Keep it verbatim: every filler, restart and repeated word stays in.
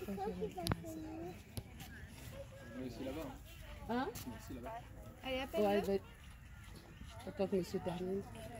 Mais c'est là-bas. Hein? C'est là-bas. Allez, Ouais, appelle-le. va... Attends que monsieur termine.